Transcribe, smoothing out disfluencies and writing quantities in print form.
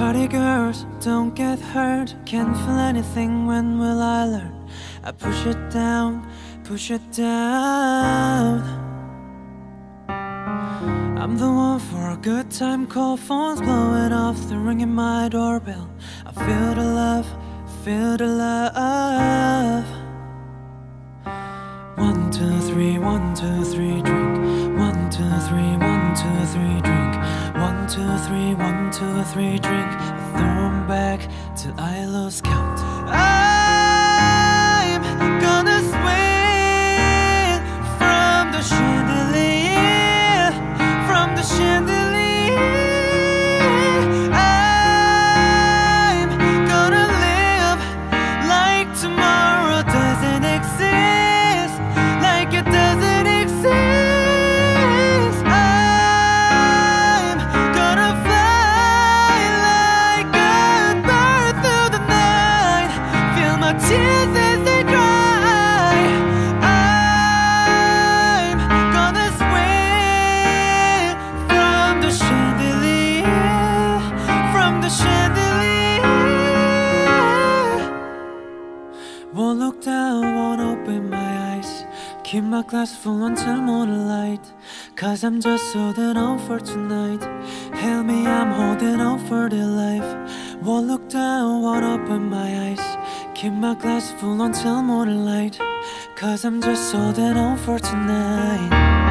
Party girls, don't get hurt. Can't feel anything, when will I learn? I push it down, push it down. I'm the one for a good time call. Phone's blowing off, the ringing my doorbell. I feel the love, feel the love. 1, 2, 3, 1, 2, 3, drink. 1, 2, 3, 1, 2, 3, drink. 1, 2, 3, 1, 2, 3, drink. I throw 'em back till I lose count. I'm gonna swing from the chandelier, from the chandelier. I'm gonna live like tomorrow doesn't exist, like it doesn't exist. I'm gonna fly like a bird through the night, feel my tears as they dry. I'm gonna swing from the chandelier, from the chandelier. Won't look down, won't open my eyes. Keep my glass full until morning light, 'cause I'm just holding on for tonight. Help me, I'm holding on for the life. Won't look down, won't open my eyes. Keep my glass full until morning light, 'cause I'm just holding on for tonight.